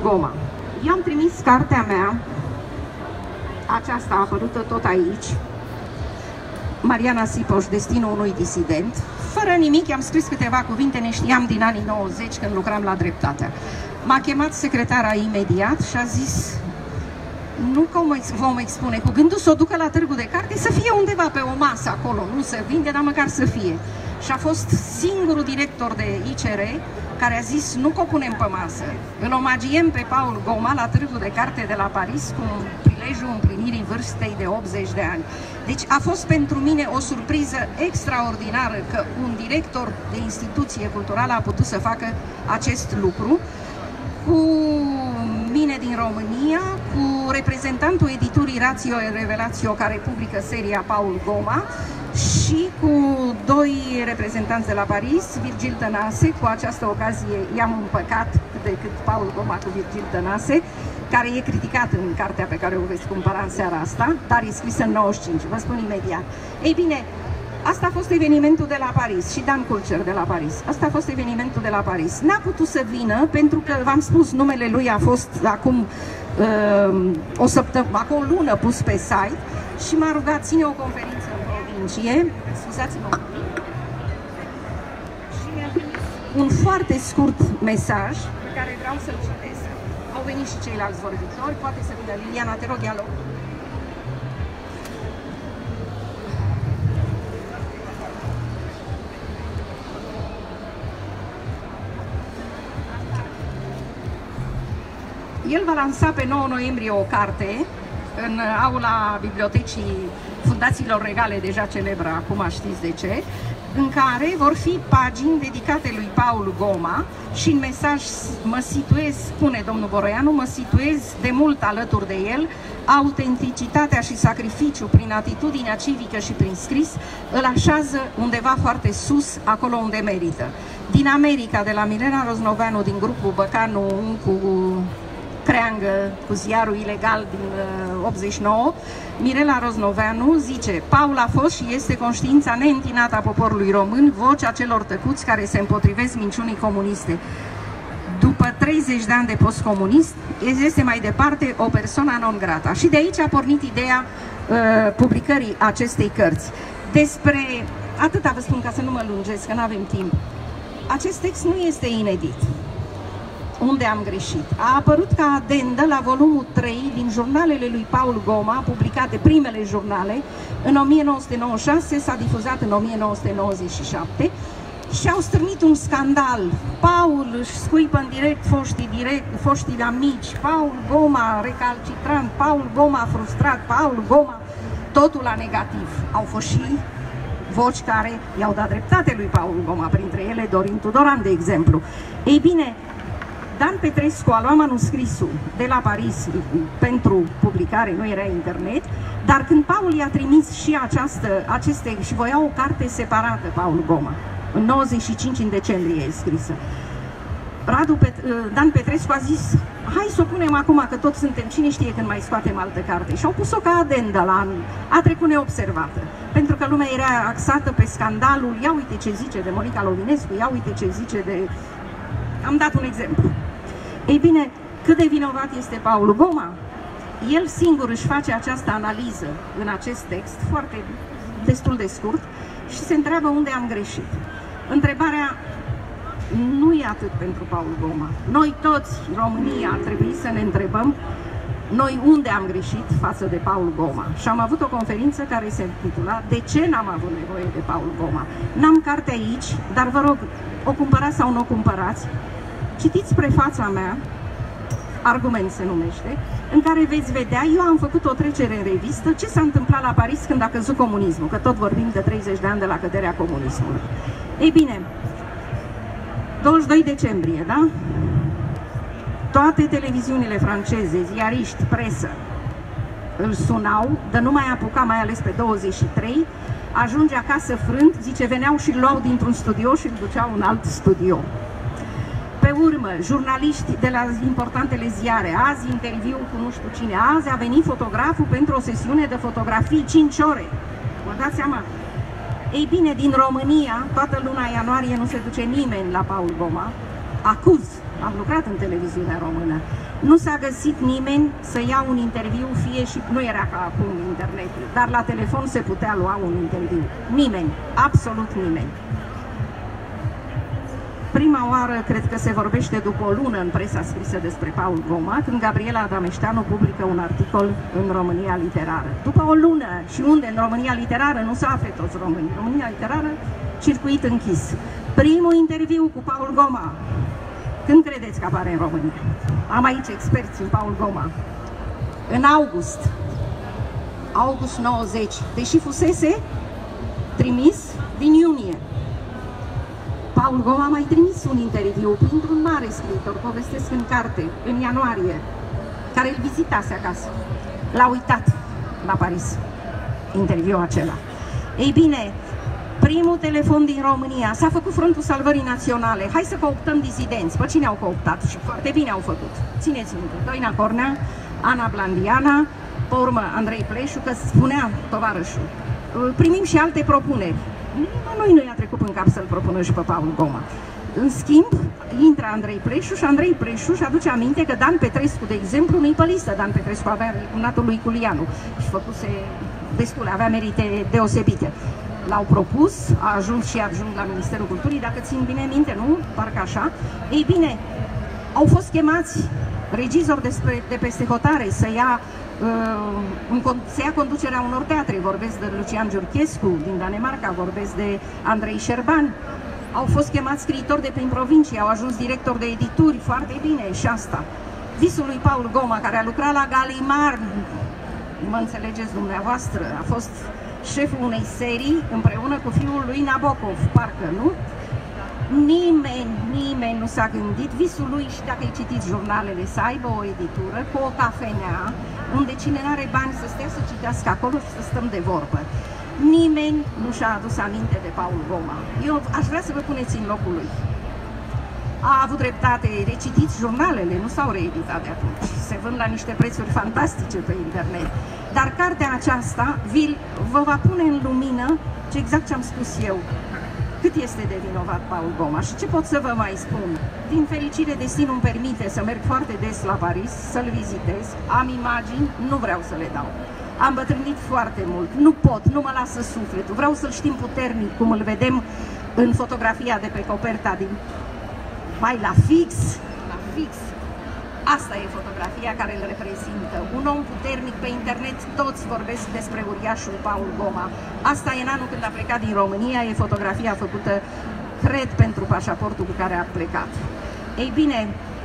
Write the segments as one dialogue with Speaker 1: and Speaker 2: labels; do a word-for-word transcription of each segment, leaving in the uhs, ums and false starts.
Speaker 1: Goma. Eu am trimis cartea mea, aceasta apărută tot aici, Mariana Sipoș, Destinul unui disident. Fără nimic, i-am scris câteva cuvinte, ne știam din anii nouăzeci când lucram la Dreptatea. M-a chemat secretara imediat și a zis: nu că vom expune, cu gândul să o ducă la târgul de carte, să fie undeva pe o masă acolo, nu să vinde, dar măcar să fie. Și a fost singurul director de I C R care a zis: nu că o punem pe masă, îl omagiem pe Paul Goma la târgul de carte de la Paris cu prilejul împlinirii vârstei de optzeci de ani. Deci a fost pentru mine o surpriză extraordinară că un director de instituție culturală a putut să facă acest lucru cu mine din România, cu reprezentantul editurii Ratio e Revelatio, care publică seria Paul Goma, și cu doi reprezentanți de la Paris, Virgil Tănase. Cu această ocazie i-am împăcat cât de cât Paul Goma cu Virgil Tănase, care e criticat în cartea pe care o veți cumpăra în seara asta, dar e scrisă în nouăzeci și cinci, vă spun imediat. Ei bine, asta a fost evenimentul de la Paris și Dan Culcer de la Paris. Asta a fost evenimentul de la Paris. N-a putut să vină pentru că, v-am spus, numele lui a fost acum uh, o săptămână, acum o lună pus pe site și m-a rugat: ține o conferință în provincie, scuzați-mă, și mi-a trimis un foarte scurt mesaj pe care vreau să-l citesc. Au venit și ceilalți vorbitori, poate să vină Liliana, te rog, ia loc. El va lansa pe nouă noiembrie o carte în aula Bibliotecii Fundațiilor Regale, deja celebră, acum știți de ce, în care vor fi pagini dedicate lui Paul Goma și în mesaj mă situez, spune domnul Boroianu, mă situez de mult alături de el, autenticitatea și sacrificiu prin atitudinea civică și prin scris îl așează undeva foarte sus, acolo unde merită. Din America, de la Mirela Roznoveanu, din grupul Băcanu cu Creangă, cu ziarul ilegal din uh, optzeci și nouă, Mirela Roznoveanu zice: Paul a fost și este conștiința neîntinată a poporului român, vocea celor tăcuți care se împotrivesc minciunii comuniste. După treizeci de ani de postcomunist, este mai departe o persoană non grata. Și de aici a pornit ideea uh, publicării acestei cărți. Despre, atâta vă spun ca să nu mă lungesc, că nu avem timp, acest text nu este inedit. Unde am greșit? A apărut ca adendă la volumul trei din jurnalele lui Paul Goma, publicate, primele jurnale, în o mie nouă sute nouăzeci și șase, s-a difuzat în o mie nouă sute nouăzeci și șapte și au stârnit un scandal. Paul își scuipă în direct foștii, direct, foștii amici, Paul Goma recalcitrant, Paul Goma frustrat, Paul Goma, totul la negativ. Au fost și voci care i-au dat dreptate lui Paul Goma, printre ele Dorin Tudoran, de exemplu. Ei bine, Dan Petrescu a luat manuscrisul de la Paris pentru publicare, nu era internet, dar când Paul i-a trimis și această, aceste, și voia o carte separată, Paul Goma, în nouăzeci și cinci, în decembrie e scrisă, Radu Pet, Dan Petrescu a zis: hai să o punem acum, că toți suntem, cine știe când mai scoatem altă carte. Și au pus-o ca adendă la an, a trecut neobservată, pentru că lumea era axată pe scandalul: ia uite ce zice de Monica Lovinescu, ia uite ce zice de... Am dat un exemplu. Ei bine, cât de vinovat este Paul Goma? El singur își face această analiză în acest text, foarte destul de scurt, și se întreabă unde am greșit. Întrebarea nu e atât pentru Paul Goma. Noi toți, România, ar trebui să ne întrebăm noi unde am greșit față de Paul Goma. Și am avut o conferință care se intitula De ce n-am avut nevoie de Paul Goma? N-am carte aici, dar vă rog, o cumpărați sau nu o cumpărați, citiți prefața mea, Argument se numește, în care veți vedea, eu am făcut o trecere în revistă, ce s-a întâmplat la Paris când a căzut comunismul, că tot vorbim de treizeci de ani de la căderea comunismului. Ei bine, douăzeci și doi decembrie, da? Toate televiziunile franceze, ziariști, presă, îl sunau, dar nu mai apuca, mai ales pe douăzeci și trei, ajunge acasă frânt, zice, veneau și îl luau dintr-un studio și îl duceau în alt studio. Pe urmă, jurnaliști de la importantele ziare, azi interviu cu nu știu cine, azi a venit fotograful pentru o sesiune de fotografii, cinci ore. Vă dați seama? Ei bine, din România, toată luna ianuarie nu se duce nimeni la Paul Goma, acuz am lucrat în televiziunea română. Nu s-a găsit nimeni să ia un interviu, fie și nu era ca acum internet, dar la telefon se putea lua un interviu. Nimeni, absolut nimeni. Prima oară, cred că se vorbește după o lună în presa scrisă despre Paul Goma, când Gabriela Adameșteanu publică un articol în România Literară. După o lună, și unde în România Literară nu se află toți românii. România Literară, circuit închis. Primul interviu cu Paul Goma. Când credeți că apare în România? Am aici experți în Paul Goma. În august. August nouăzeci. Deși fusese trimis din iunie. Paul Goma a mai trimis un interviu printr-un mare scriitor, povestesc în carte, în ianuarie, care îl vizitase acasă. L-a uitat la Paris, interviul acela. Ei bine, primul telefon din România, s-a făcut Frontul Salvării Naționale. Hai să cooptăm dizidenți. Pe cine au cooptat? Și foarte bine au făcut. Țineți minte, Doina Cornea, Ana Blandiana, pe urmă Andrei Pleșu, că spunea tovarășul. Primim și alte propuneri. Noi nu i-a trecut în cap să-l propună și pe Paul Goma. În schimb, intră Andrei Pleșu și Andrei Pleșu își aduce aminte că Dan Petrescu, de exemplu, nu-i pe listă. Dan Petrescu avea cumnatul lui Culianu și făcuse destule, avea merite deosebite. L-au propus, a ajuns și adjunct la Ministerul Culturii, dacă țin bine minte, nu? Parcă așa. Ei bine, au fost chemați regizori despre, de peste hotare să ia uh, să ia conducerea unor teatre. Vorbesc de Lucian Giurchescu din Danemarca, vorbesc de Andrei Șerban. Au fost chemați scriitori de prin provincie, au ajuns directori de edituri, foarte bine și asta. Visul lui Paul Goma, care a lucrat la Galimar, mă înțelegeți dumneavoastră, a fost șeful unei serii împreună cu fiul lui Nabokov, parcă, nu? Nimeni, nimeni nu s-a gândit, visul lui, și dacă îi citiți jurnalele, să aibă o editură cu o cafenea, unde cine n-are bani să stea să citească acolo și să stăm de vorbă. Nimeni nu și-a adus aminte de Paul Goma. Eu aș vrea să vă puneți în locul lui. A avut dreptate, recitiți jurnalele, nu s-au reeditat de atunci. Se vând la niște prețuri fantastice pe internet. Dar cartea aceasta vă va pune în lumină ce exact ce am spus eu. Cât este de vinovat Paul Goma și ce pot să vă mai spun? Din fericire, destinul îmi permite să merg foarte des la Paris, să-l vizitez, am imagini, nu vreau să le dau. Am bătrânit foarte mult, nu pot, nu mă lasă sufletul, vreau să-l știm puternic, cum îl vedem în fotografia de pe coperta din... Mai la fix, la fix. Asta e fotografia care îl reprezintă. Un om puternic pe internet, toți vorbesc despre uriașul Paul Goma. Asta e în anul când a plecat din România, e fotografia făcută, cred, pentru pașaportul cu care a plecat. Ei bine,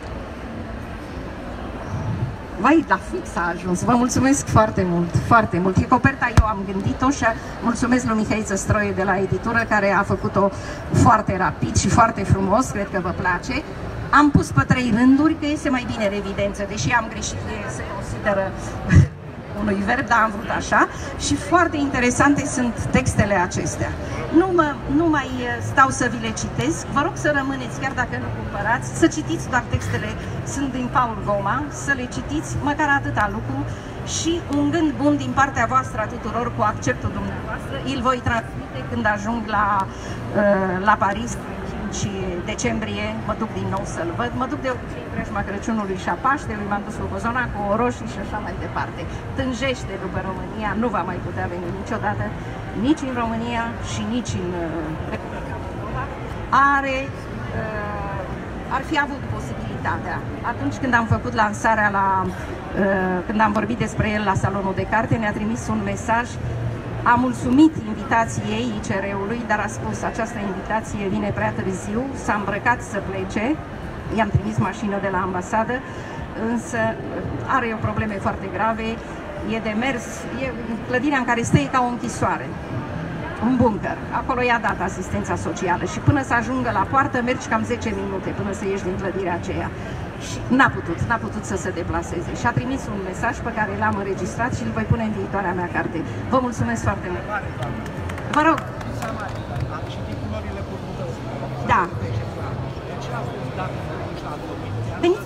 Speaker 1: vai, la fix a ajuns. Vă mulțumesc foarte mult, foarte mult. E coperta, eu am gândit-o și mulțumesc lui Mihaiță Stroie de la editură, care a făcut-o foarte rapid și foarte frumos, cred că vă place. Am pus pe trei rânduri, că iese mai bine în evidență, deși am greșit, se consideră unui verb, dar am vrut așa. Și foarte interesante sunt textele acestea. Nu, mă, nu mai stau să vi le citesc, vă rog să rămâneți, chiar dacă nu cumpărați, să citiți doar textele, sunt din Paul Goma, să le citiți, măcar atâta lucru. Și un gând bun din partea voastră a tuturor, cu acceptul dumneavoastră, îl voi transmite când ajung la, la Paris. Și decembrie mă duc din nou să-l văd, mă duc de obicei în preajma Crăciunului și a Paștelui, m-am dus cu Cozona, cu Oroșii și așa mai departe. Tânjește după România, nu va mai putea veni niciodată, nici în România și nici în Republica Moldova. Are, uh, ar fi avut posibilitatea. Atunci când am făcut lansarea, la, uh, când am vorbit despre el la Salonul de Carte, ne-a trimis un mesaj. A mulțumit invitației I C R-ului, dar a spus: această invitație vine prea târziu, s-a îmbrăcat să plece, i-am trimis mașină de la ambasadă, însă are o probleme foarte grave, e de mers, e clădirea în care stă e ca o închisoare, un bunker, acolo i-a dat asistența socială și până să ajungă la poartă mergi cam zece minute până să ieși din clădirea aceea. Și n-a putut, n-a putut să se deplaseze. Și a trimis un mesaj pe care l-am înregistrat și îl voi pune în viitoarea mea carte. Vă mulțumesc foarte mult. Vă rog.
Speaker 2: Am citit culorile purpurăsii.
Speaker 1: Da.
Speaker 2: De ce a fost dat la Domitian?
Speaker 1: Veniți.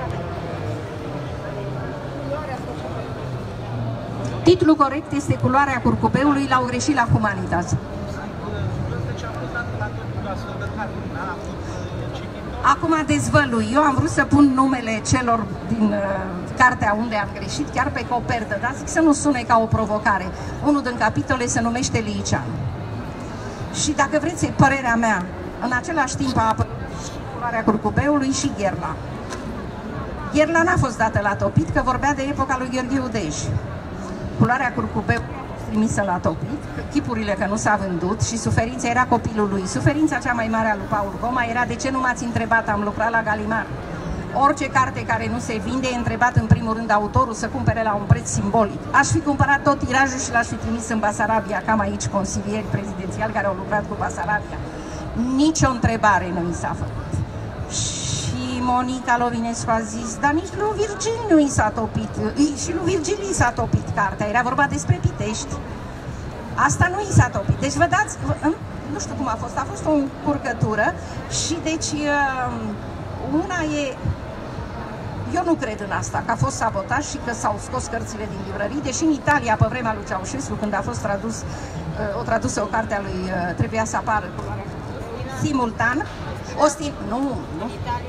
Speaker 1: Titlul corect este Culoarea curcubeului, l-au greșit la Humanitas. Acum dezvălui. Eu am vrut să pun numele celor din uh, cartea unde am greșit, chiar pe copertă, dar zic să nu sune ca o provocare. Unul din capitole se numește Licean. Și dacă vreți, e părerea mea, în același timp a apărut și Culoarea curcubeului și Gherla. Gherla n-a fost dată la topit, că vorbea de epoca lui Gheorghe Udej. Culoarea curcubeului a fost trimisă la topit, chipurile că nu s-a vândut și suferința era copilului. Suferința cea mai mare a lui Paul Goma era: de ce nu m-ați întrebat, am lucrat la Galimar. Orice carte care nu se vinde e întrebat în primul rând autorul să cumpere la un preț simbolic. Aș fi cumpărat tot tirajul și l-aș fi trimis în Basarabia, cam aici consilieri prezidențiali care au lucrat cu Basarabia. Nici o întrebare nu mi s-a făcut. Și Monica Lovinescu a zis, dar nici lui Virgil nu i s-a topit, și lui Virgil i s-a topit cartea, era vorba despre Pitești. Asta nu i s-a topit. Deci vă dați, nu știu cum a fost, a fost o încurcătură și deci una e, eu nu cred în asta, că a fost sabotaj și că s-au scos cărțile din librării, deși în Italia, pe vremea lui Ceaușescu, când a fost tradus, o tradusă o carte a lui, trebuia să apară simultan, Ostin... Nu, nu.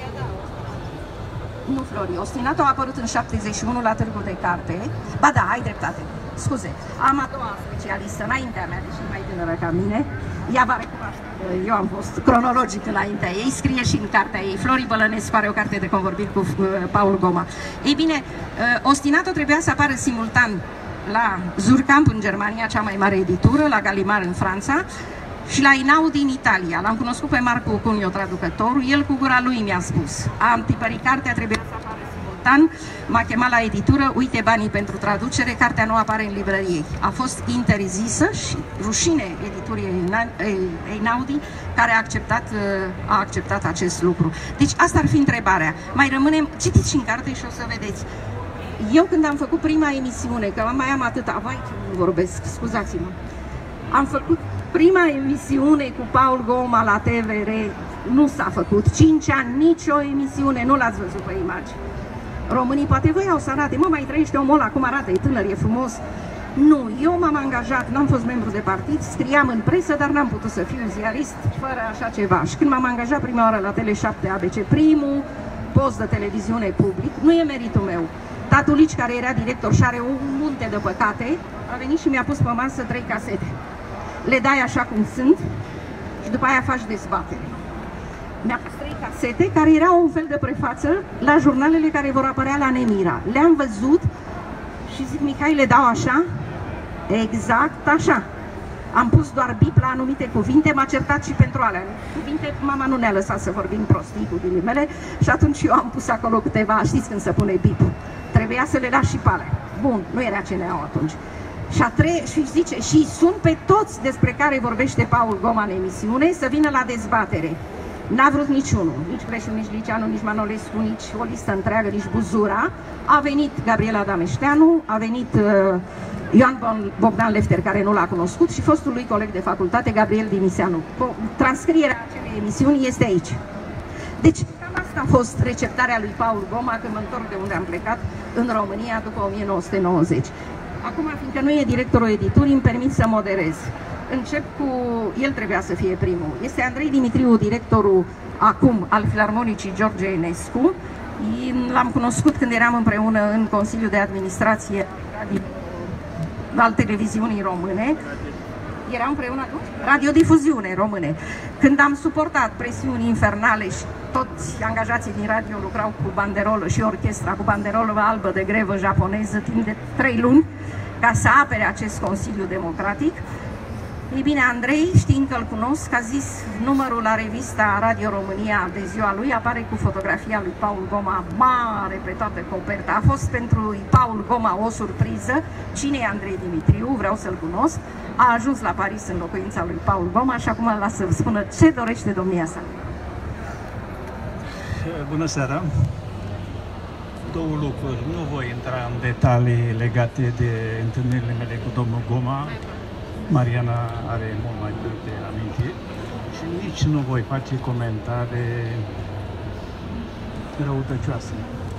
Speaker 1: Nu, Flori, Ostinato a apărut în șaptezeci și unu la Târgul de Carte. Ba da, ai dreptate. Scuze, am a doua specialistă înaintea mea, deși mai tânără ca mine. Ea va recunoaște. Eu am fost cronologic înaintea ei, scrie și în cartea ei. Flori Bălănescu are o carte de convorbiri cu uh, Paul Goma. Ei bine, uh, Ostinato trebuia să apară simultan la Surkamp în Germania, cea mai mare editură, la Galimar în Franța, și la Einaudi în Italia. L-am cunoscut pe Marco Cunio, traducătorul, el cu gura lui mi-a spus. Am tipărit cartea, trebuia să apară simultan, m-a chemat la editură, uite banii pentru traducere, cartea nu apare în librărie. A fost interzisă și rușine editurii Einaudi, care a acceptat, a acceptat acest lucru. Deci asta ar fi întrebarea. Mai rămânem, citiți și în carte și o să vedeți. Eu când am făcut prima emisiune, că mai am atâta, vai ce nu vorbesc, scuzați-mă, am făcut prima emisiune cu Paul Goma la T V R, nu s-a făcut. cinci ani, nicio emisiune, nu l-ați văzut pe imagini. Românii poate voiau să arate, mă, mai trăiește omul ăla, cum arată, e tânăr, e frumos. Nu, eu m-am angajat, n-am fost membru de partid, scriam în presă, dar n-am putut să fiu ziarist fără așa ceva. Și când m-am angajat prima oară la Tele șapte A B C, primul post de televiziune public, nu e meritul meu. Tatulici, care era director și are un munte de păcate, a venit și mi-a pus pe masă trei casete. Le dai așa cum sunt și după aia faci dezbatere. Mi-a pus trei casete care erau un fel de prefață la jurnalele care vor apărea la Nemira. Le-am văzut și zic, Mihai, le dau așa? Exact așa. Am pus doar bip la anumite cuvinte, m-a certat și pentru alea. Cuvinte, mama nu ne-a lăsat să vorbim prostii cu ghilimele și atunci eu am pus acolo câteva, știți când se pune bip. Trebuia să le las și pe alea. Bun, nu era ce ne-au atunci. Și, a tre și zice, și sunt pe toți despre care vorbește Paul Goma în emisiune să vină la dezbatere. N-a vrut niciunul, nici Creșu, nici Liceanu, nici Manolescu, nici o listă întreagă, nici Buzura. A venit Gabriela Dameșteanu, a venit uh, Ioan Bogdan Lefter, care nu l-a cunoscut, și fostul lui coleg de facultate, Gabriel Dimiseanu. Transcrierea acelei emisiuni este aici. Deci, cam asta a fost receptarea lui Paul Goma când mă întorc de unde am plecat în România după o mie nouă sute nouăzeci. Acum, fiindcă nu e directorul editurii, îmi permit să moderez. Încep cu... El trebuia să fie primul. Este Andrei Dimitriu, directorul acum al Filarmonicii George Enescu. L-am cunoscut când eram împreună în Consiliul de Administrație al Televiziunii Române. Eram împreună cu Radiodifuziune Române. Când am suportat presiuni infernale și toți angajații din radio lucrau cu banderolă și orchestra cu banderolă albă de grevă japoneză timp de trei luni ca să apere acest Consiliu Democratic. Ei bine, Andrei, știind că îl cunosc, a zis numărul la revista Radio România de ziua lui apare cu fotografia lui Paul Goma mare pe toată coperta. A fost pentru Paul Goma o surpriză. Cine e Andrei Dimitriu? Vreau să-l cunosc. A ajuns la Paris în locuința lui Paul Goma și acum îl las să spună ce dorește domnia sa.
Speaker 3: Bună seara! Două lucruri. Nu voi intra în detalii legate de întâlnirile mele cu domnul Goma. Mariana are mult mai multe amintiri și nici nu voi face comentarii răutăcioase.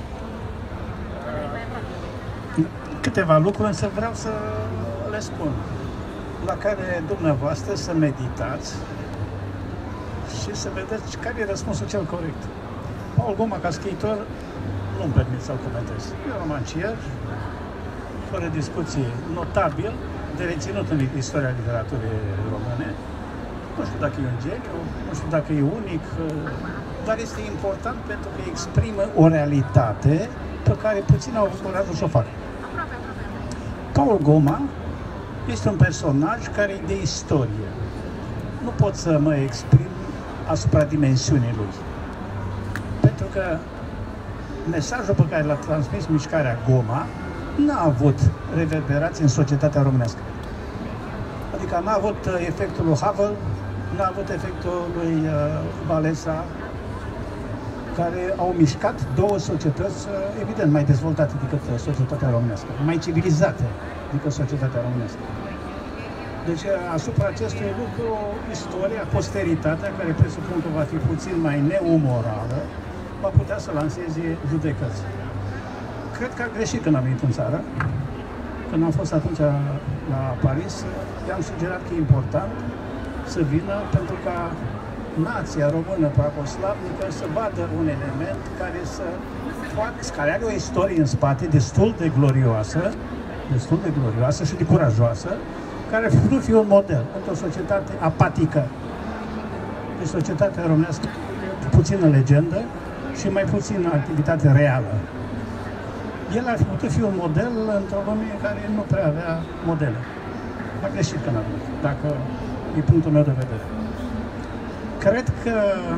Speaker 3: Câteva lucruri, însă vreau să le spun, la care dumneavoastră să meditați și să vedeți care e răspunsul cel corect. Paul Goma, ca scriitor, nu-mi permit să-l comentez. E un romancier, fără discuție, notabil, de reținut în istoria literaturii române. Nu știu dacă e un geniu, nu știu dacă e unic, dar este important pentru că exprimă o realitate pe care puțin au avut curajul să o facă. Paul Goma este un personaj care e de istorie. Nu pot să mă exprim asupra dimensiunii lui. Pentru că mesajul pe care l-a transmis mișcarea Goma n-a avut reverberații în societatea românească. Adică n-a avut efectul lui Havel, n-a avut efectul lui uh, Walesa, care au mișcat două societăți, uh, evident, mai dezvoltate decât societatea românească, mai civilizate decât societatea românească. Deci, asupra acestui lucru, istoria, posteritatea, care presupun că va fi puțin mai neumorală, va putea să lanseze judecăți. Cred că a greșit când a venit în țară. Când am fost atunci la Paris, i-am sugerat că e important să vină pentru ca nația română pravoslavnică să vadă un element care să facă, care are o istorie în spate destul de glorioasă, destul de glorioasă și de curajoasă, care nu fi un model într-o societate apatică. Deci societatea românească puțină legendă și mai puțină activitate reală. El ar fi putut fi un model într-o lume care nu prea avea modele. A greșit când a venit, dacă e punctul meu de vedere. Cred că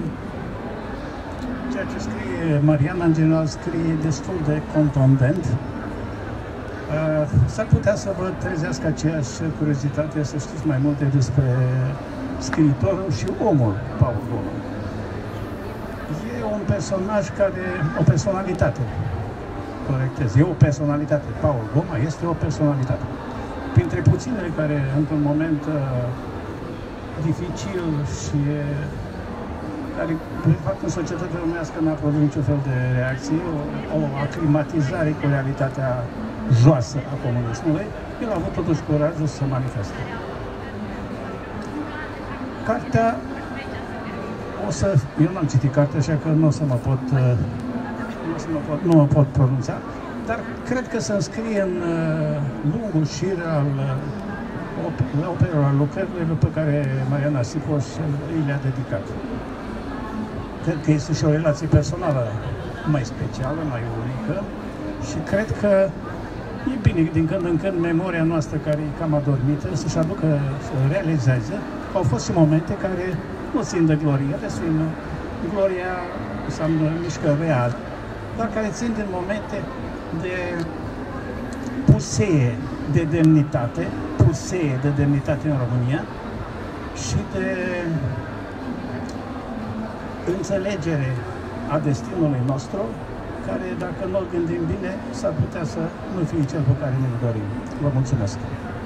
Speaker 3: ceea ce scrie Mariana, în general, scrie destul de contundent. Uh, S-ar putea să vă trezească aceeași curiozitate să știți mai multe despre scriitorul și omul Paul Goma. E un personaj care, o personalitate, corectez, e o personalitate. Paul Goma este o personalitate. Printre puținele care, într-un moment uh, dificil și care, de fapt, în societatea românească n-a produs niciun fel de reacție, o, o aclimatizare cu realitatea joasă a comunismului, el a avut totuși curajul să manifeste. Cartea, o să, eu n-am citit cartea, așa că nu o să mă pot, nu, o să mă pot, nu mă pot pronunța, dar cred că se înscrie în uh, lungul șir al uh, operelor, al lucrărilor pe care Mariana Sicoș îi le-a dedicat. Cred că este și o relație personală mai specială, mai unică și cred că e bine din când în când memoria noastră care e cam adormită să-și aducă, să realizeze că au fost și momente care nu țin de glorie, țin gloria înseamnă mișcări reale, dar care țin din momente de pusee de demnitate, pusee de demnitate în România și de înțelegere a destinului nostru, care, dacă nu-l gândim bine, s-ar putea să nu fie cel pe care ne-l dorim. Vă mulțumesc!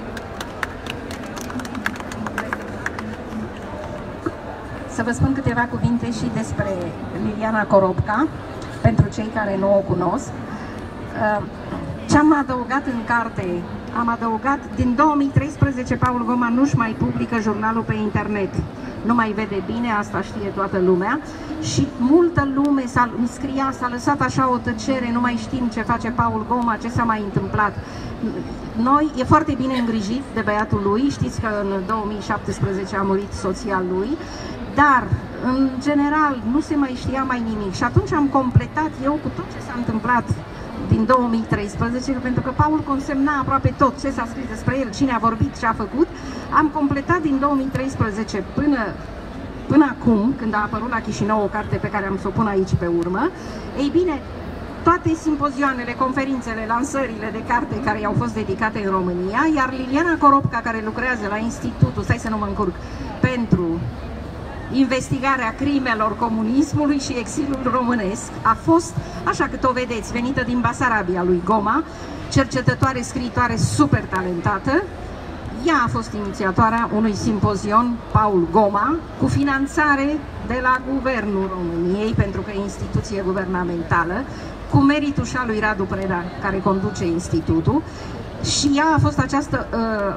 Speaker 1: Să vă spun câteva cuvinte și despre Liliana Coropca, pentru cei care nu o cunosc. Ce am adăugat în carte? Am adăugat, din două mii treisprezece, Paul Goma nu-și mai publică jurnalul pe internet. Nu mai vede bine, asta știe toată lumea. Și multă lume s-a scria, s-a lăsat așa o tăcere, nu mai știm ce face Paul Goma, ce s-a mai întâmplat. Noi, e foarte bine îngrijit de băiatul lui, știți că în două mii șaptesprezece a murit soția lui, dar, în general, nu se mai știa mai nimic. Și atunci am completat eu cu tot ce s-a întâmplat din două mii treisprezece, pentru că Paul consemna aproape tot ce s-a scris despre el, cine a vorbit, ce a făcut. Am completat din două mii treisprezece până, până acum, când a apărut la Chișinău o carte pe care am să o pun aici pe urmă. Ei bine, toate simpozioanele, conferințele, lansările de carte care i-au fost dedicate în România, iar Liliana Coropca, care lucrează la Institutul, stai să nu mă încurc, pentru investigarea crimelor comunismului și exilul românesc, a fost, așa cât o vedeți, venită din Basarabia lui Goma, cercetătoare, scriitoare super talentată. Ea a fost inițiatoarea unui simpozion, Paul Goma, cu finanțare de la Guvernul României, pentru că e instituție guvernamentală, cu meritul și al lui Radu Preda, care conduce institutul. Și ea a fost această uh,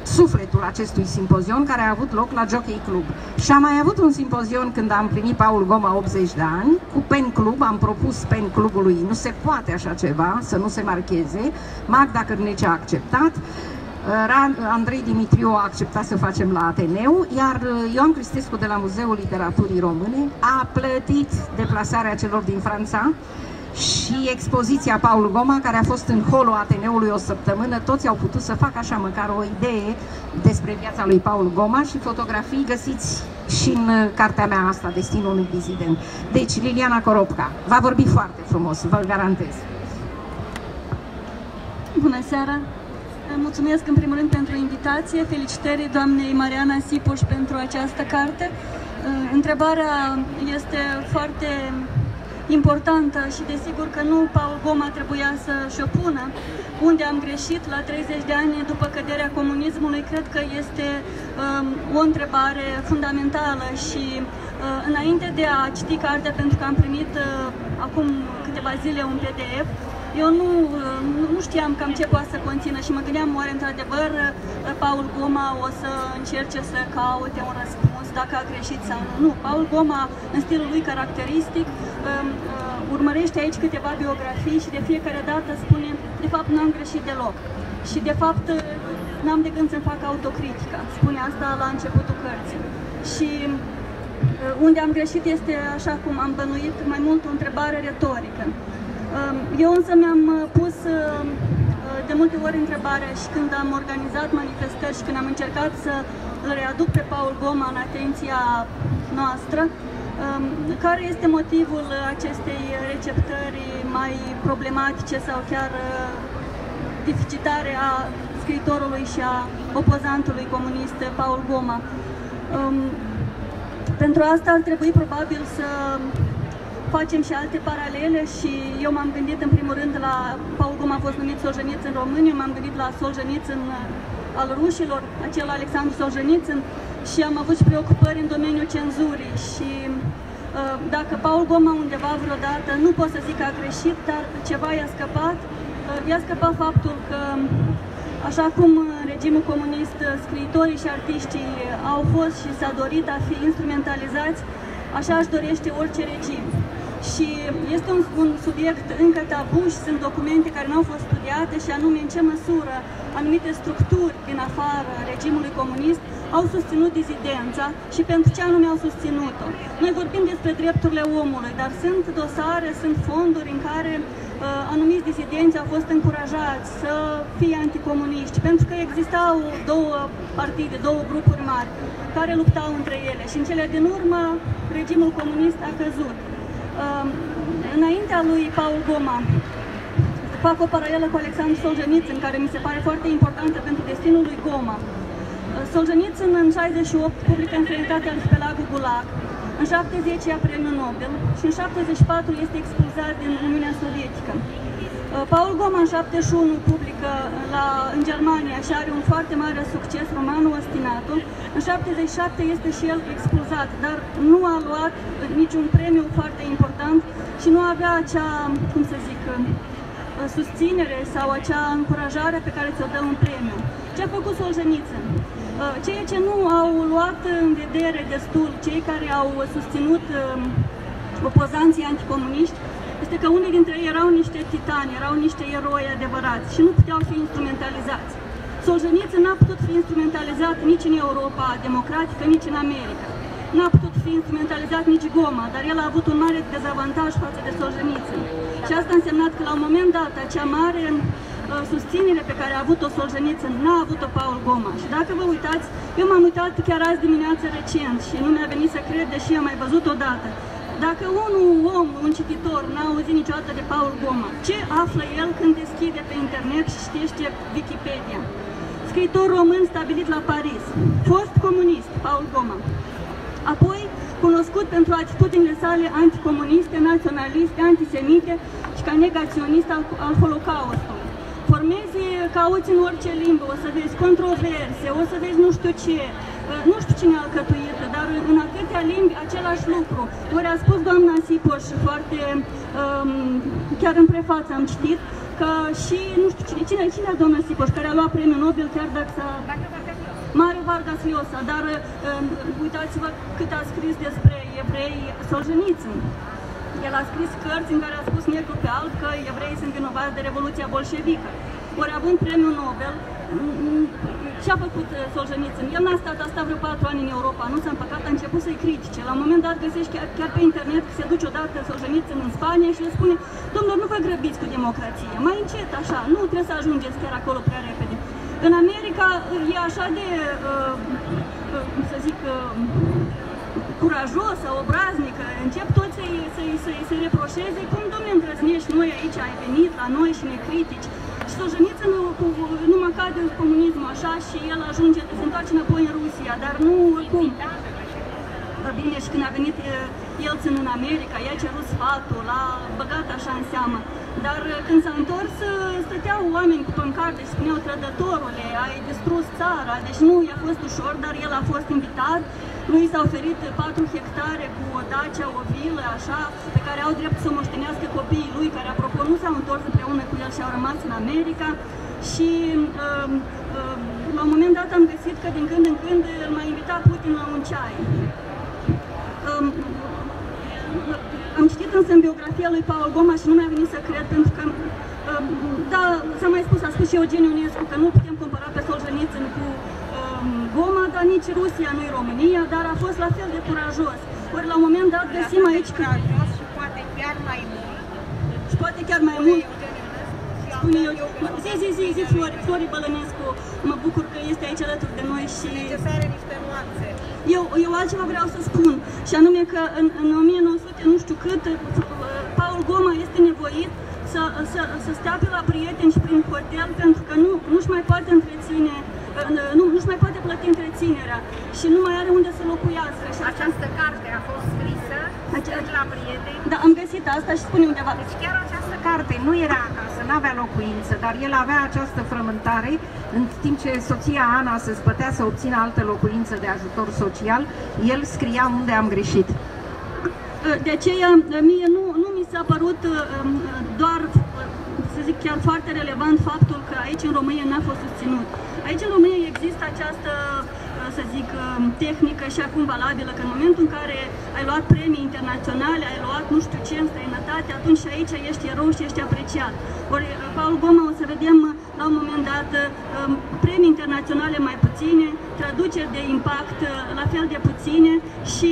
Speaker 1: sufletul acestui simpozion care a avut loc la Jockey Club. Și am mai avut un simpozion când am plinit Paul Goma optzeci de ani, cu Pen Club, am propus Pen Clubului, nu se poate așa ceva, să nu se marcheze, Magda Cârnece a acceptat, Andrei Dimitriu a acceptat să facem la Ateneu, iar Ioan Cristescu de la Muzeul Literaturii Române a plătit deplasarea celor din Franța și expoziția Paul Goma, care a fost în holul Ateneului o săptămână. Toți au putut să facă așa măcar o idee despre viața lui Paul Goma și fotografii găsiți și în cartea mea asta, Destinul unui dizident. Deci, Liliana Coropca va vorbi foarte frumos, vă garantez.
Speaker 4: Bună seara! Mulțumesc în primul rând pentru invitație, felicitări doamnei Mariana Sipuș pentru această carte. Întrebarea este foarte importantă și desigur că nu Paul Goma trebuia să-și opună. Unde am greșit la treizeci de ani după căderea comunismului, cred că este um, o întrebare fundamentală și uh, înainte de a citi cartea, pentru că am primit uh, acum câteva zile un P D F, eu nu, nu știam cam ce poate să conțină și mă gândeam, oare într-adevăr Paul Goma o să încerce să caute un răspuns, dacă a greșit sau nu. Nu, Paul Goma, în stilul lui caracteristic, urmărește aici câteva biografii și de fiecare dată spune, de fapt n-am greșit deloc. Și de fapt n-am de gând să fac autocritica, spune asta la începutul cărții. Și unde am greșit este, așa cum am bănuit, mai mult o întrebare retorică. Eu însă mi-am pus de multe ori întrebarea și când am organizat manifestări și când am încercat să îl readuc pe Paul Goma în atenția noastră, care este motivul acestei receptări mai problematice sau chiar deficitare a scriitorului și a opozantului comunist Paul Goma. Pentru asta ar trebui probabil să facem și alte paralele și eu m-am gândit în primul rând la Paul Goma a fost numit Solzhenitsyn în România, m-am gândit la Solzhenitsyn al rușilor, acel Alexandru Solzhenitsyn, și am avut și preocupări în domeniul cenzurii și dacă Paul Goma undeva vreodată, nu pot să zic că a greșit, dar ceva i-a scăpat, i-a scăpat faptul că așa cum în regimul comunist scriitorii și artiștii au fost și s-a dorit a fi instrumentalizați, așa își dorește orice regim. Și este un, un subiect încă tabu și sunt documente care nu au fost studiate și anume în ce măsură anumite structuri din afara regimului comunist au susținut dizidența și pentru ce anume au susținut-o. Noi vorbim despre drepturile omului, dar sunt dosare, sunt fonduri în care uh, anumiți disidenți au fost încurajați să fie anticomuniști, pentru că existau două partide, două grupuri mari care luptau între ele și în cele din urmă regimul comunist a căzut. Uh, înaintea lui Paul Goma, fac o paralelă cu Alexandru Solzhenitsyn, care mi se pare foarte importantă pentru destinul lui Goma. Solzhenitsyn în șaizeci și opt publică Înfrăinătatea Arhipelagul Gulag, în șaptezeci ia premiul Nobel și în șaptezeci și patru este expulzat din Uniunea Sovietică. Paul Goma în șaptezeci și unu publică la, în Germania și are un foarte mare succes, romanul Ostinatul. În șaptezeci și șapte este și el expulzat, dar nu a luat niciun premiu foarte important și nu avea acea, cum să zic, susținere sau acea încurajare pe care ți-o dă un premiu. Ce a făcut Solzhenitsyn? Ceea ce nu au luat în vedere destul cei care au susținut opozanții anticomuniști este că unii dintre ei erau niște titani, erau niște eroi adevărați și nu puteau fi instrumentalizați. Solzhenitsyn n-a putut fi instrumentalizat nici în Europa democratică, nici în America. N-a putut fi instrumentalizat nici Goma, dar el a avut un mare dezavantaj față de Solzhenitsyn. Și asta a însemnat că la un moment dat acea mare susținere pe care a avut-o Solzhenitsyn n-a avut-o Paul Goma. Și dacă vă uitați, eu m-am uitat chiar azi dimineață recent și nu mi-a venit să cred, deși am mai văzut odată. Dacă un om, un cititor, n-a auzit niciodată de Paul Goma, ce află el când deschide pe internet și citește Wikipedia? Scriitor român stabilit la Paris, fost comunist, Paul Goma. Apoi, cunoscut pentru atitudinile sale anticomuniste, naționaliste, antisemite și ca negaționist al, al Holocaustului. Formezi, cauți în orice limbă, o să vezi controverse, o să vezi nu știu ce, nu știu cine a alcătuit, dar în atâtea limbi același lucru. Ori a spus doamna Sipuș foarte, um, chiar în prefață am citit, că și nu știu cine, cine, cine a doamna Sipuș, care a luat premiul Nobel chiar dacă s-a... Mario Vargas Llosa, dar um, uitați-vă cât a scris despre evrei Solzhenitsyn. El a scris cărți în care a spus negru pe alb că evreii sunt vinovați de Revoluția bolșevică. Ori având premiul Nobel, ce a făcut Solzhenitsyn? El n-a stat, a stat vreo patru ani în Europa, nu s-a împăcat, a început să-i critique. La un moment dat găsești chiar, chiar pe internet că se duce odată Solzhenitsyn în Spania și le spune: domnilor, nu vă grăbiți cu democrație, mai încet, așa, nu trebuie să ajungeți chiar acolo prea repede. În America e așa de, uh, uh, cum să zic, uh, curajos sau obraznic, încep toți să-i să să să reproșeze: cum, domne, îndrăznești, noi aici ai venit la noi și ne critici. Și Solzhenitsyn nu mă cade în comunismul așa și el ajunge, se întoarce înapoi în Rusia, dar nu cum. Bine, și când a venit Yeltsin în America, i-a cerut sfatul, l-a băgat așa în seamă. Dar când s-a întors, stăteau oameni cu pancarte și spuneau: trădătorule, ai distrus țara. Deci nu i-a fost ușor, dar el a fost invitat. Lui s-a oferit patru hectare cu o dacia, o vilă, așa, pe care au drept să o moștenească copiii lui, care, apropo, nu s-au întors împreună cu el și au rămas în America. Și uh, uh, la un moment dat am găsit că din când în când îl mai invita Putin la un ceai. Um, am citit însă în biografia lui Paul Goma și nu mi-a venit să cred, pentru că, um, da, s-a mai spus, a spus și Eugen Ionescu, că nu putem compara pe Solzhenitsyn cu um, Goma, dar nici Rusia nu-i România, dar a fost la fel de curajos. Ori la un moment dat găsim aici că...
Speaker 1: și poate chiar mai mult.
Speaker 4: Și poate chiar mai mult. Spune eu, zi, zi, zi, zi, Flori, Flori Bălănescu, mă bucur că este aici alături de noi și...
Speaker 1: Necesare niște nuanțe.
Speaker 4: Eu, eu altceva vreau să spun, și anume că în, în o mie nouă sute nu știu cât, Paul Goma este nevoit să, să, să stea pe la prieteni și prin hotel, pentru că nu, nu-și mai poate întreține, nu, nu-și mai poate plăti întreținerea și nu mai are unde să locuiască. Și
Speaker 1: această carte a fost scrisă Acea... la prieteni.
Speaker 4: Da, am găsit asta și spune undeva.
Speaker 1: Deci chiar această carte nu era acasă, nu avea locuință, dar el avea această frământare, în timp ce soția Ana se spătea să obțină altă locuință de ajutor social, el scria unde am greșit.
Speaker 4: De aceea, mie nu, nu mi s-a părut doar, să zic, chiar foarte relevant faptul că aici în România n-a fost susținut. Aici în România există această, să zic, tehnică și acum valabilă, că în momentul în care ai luat premii internaționale, ai luat nu știu ce în străinătate, atunci și aici ești erou și ești apreciat. Ori Paul Goma, o să vedem la un moment dat premii internaționale mai puține, traduceri de impact la fel de puține și,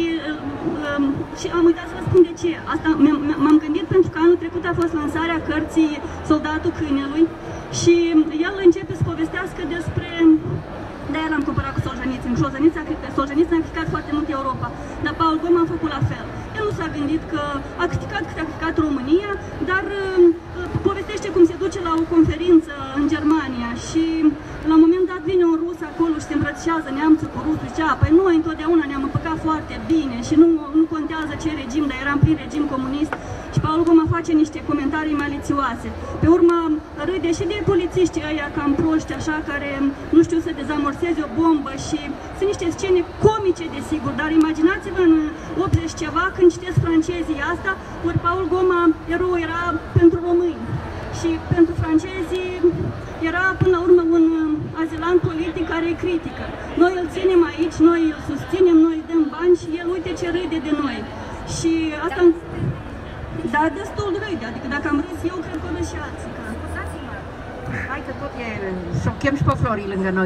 Speaker 4: și am uitat să vă spun de ce. Asta m-am gândit pentru că anul trecut a fost lansarea cărții Soldatul Câinelui și el începe să povestească despre... De-aia l-am comparat cu Solzhenitsyn. Solzhenitsyn a criticat foarte mult Europa, dar Paul Goma a făcut la fel. El nu s-a gândit că a criticat cât a criticat România, dar uh, povestește cum se duce la o conferință în Germania și la un moment dat vine un rus acolo și se îmbrățișează neamțul cu rusul și zicea: păi noi întotdeauna ne-am împăcat foarte bine și nu, nu contează ce regim, dar eram prin regim comunist. Și Paul Goma face niște comentarii malițioase. Pe urmă râde și de polițiștii ăia cam proști, așa, care nu știu să dezamorseze o bombă și sunt niște scene comice, desigur, dar imaginați-vă în optzeci ceva, când citesc francezii asta, ori Paul Goma, erou, era pentru români și pentru francezii era până la urmă un azilant politic care îi critică. Noi îl ținem aici, noi îl susținem, noi îi dăm bani și el uite ce râde de noi. Și asta... Dar destul de râde, adică dacă am râs eu, cred că o râs și alții.
Speaker 1: Scuzați-mă, hai că tot e, și-o chem și pe Florii lângă noi.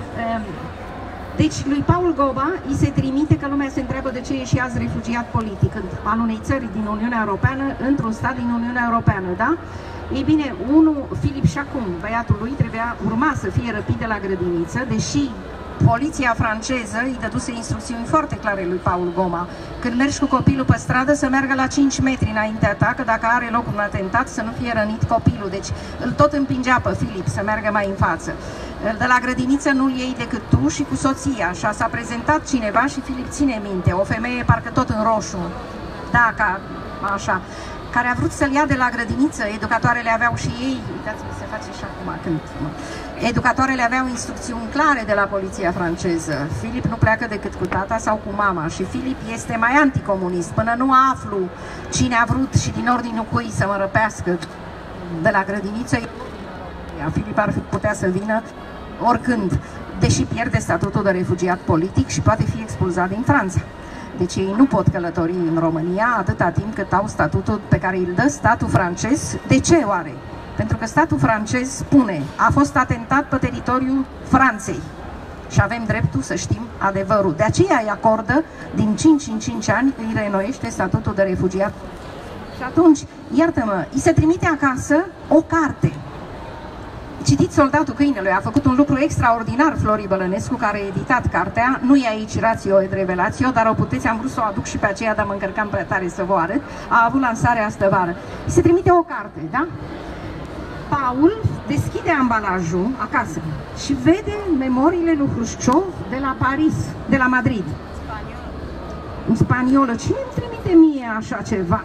Speaker 1: Deci lui Paul Goma îi se trimite, că lumea se întreabă de ce e și azi refugiat politic al unei țări din Uniunea Europeană într-un stat din Uniunea Europeană, da? Ei bine, unul, Filip Chacun, băiatul lui, trebuia, urma să fie răpit de la grădiniță, deși poliția franceză îi dăduse instrucțiuni foarte clare lui Paul Goma. Când mergi cu copilul pe stradă, să meargă la cinci metri înaintea ta, că dacă are loc un atentat, să nu fie rănit copilul. Deci îl tot împingea pe Filip să meargă mai în față. De la grădiniță nu-l iei decât tu și cu soția. Și s-a prezentat cineva și Filip ține minte, o femeie parcă tot în roșu. Da, ca așa. Care a vrut să-l ia de la grădiniță, educatoarele aveau și ei, uitați-vă, se face și acum când... Educatoarele aveau instrucțiuni clare de la poliția franceză. Filip nu pleacă decât cu tata sau cu mama și Filip este mai anticomunist. Până nu aflu cine a vrut și din ordinul cui să mă răpească de la grădiniță, Filip ar putea să vină oricând, deși pierde statutul de refugiat politic și poate fi expulzat din Franța. Deci ei nu pot călători în România atâta timp cât au statutul pe care îl dă statul francez. De ce oare? Pentru că statul francez spune, a fost atentat pe teritoriul Franței și avem dreptul să știm adevărul. De aceea îi acordă, din cinci în cinci ani, îi reînnoiește statutul de refugiat. Și atunci, iartă-mă, îi se trimite acasă o carte. Citiți Soldatul Câinelui, a făcut un lucru extraordinar Flori Bălănescu, care a editat cartea, nu e aici ratio et revelatio, dar o puteți, am vrut să o aduc și pe aceea, dar mă încărcam prea tare să vă arăt, a avut lansarea astă vară. Se trimite o carte, da? Paul deschide ambalajul acasă și vede memoriile lui Hrușciov de la Paris, de la Madrid. În spaniolă. Cine îmi trimite mie așa ceva?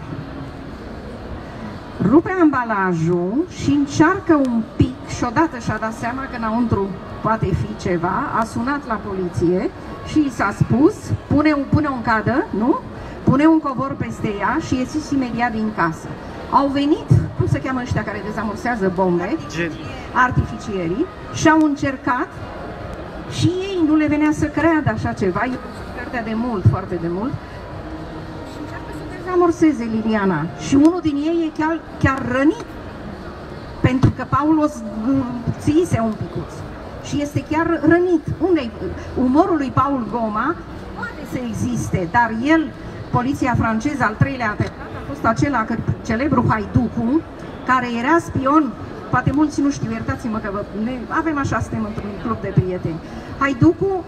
Speaker 1: Rupe ambalajul și încearcă un pic și odată și-a dat seama că înăuntru poate fi ceva, a sunat la poliție și i s-a spus, pune un, pune un cadă, nu? Pune un covor peste ea și ieșiți imediat din casă. Au venit, cum se cheamă ăștia care dezamorsează bombe, artificierii, și au încercat și ei nu le venea să creadă așa ceva, eu cartea de mult, foarte de mult, și încearcă să dezamorseze Liliana și unul din ei e chiar, chiar rănit, pentru că Paul o țiise un picuț și este chiar rănit. Unde umorul lui Paul Goma poate să existe, dar el, poliția franceză, al treilea atentat, a fost acela, că celebru Haiducu, care era spion, poate mulți nu știu, iertați-mă că vă, ne, avem așa, suntem într-un club de prieteni. Haiducu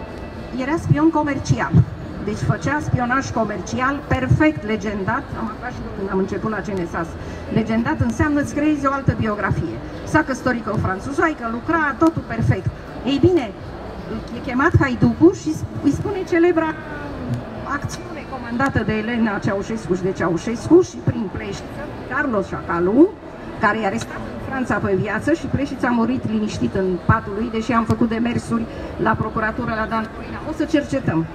Speaker 1: era spion comercial, deci făcea spionaj comercial perfect legendat, am aflat și când am început la C N S A S. Legendat înseamnă îți creezi o altă biografie. S-a căsătorit cu o franțuzoaică, lucra, totul perfect. Ei bine, e chemat Haiducu și îi spune celebra acțiune comandată de Elena Ceaușescu și de Ceaușescu și prin Pleștiță, Carlos Chacalu, care i-a arestat în Franța pe viață și Pleștiță a murit liniștit în patul lui, deși am făcut demersuri la procuratură la Dan Corina. O să cercetăm.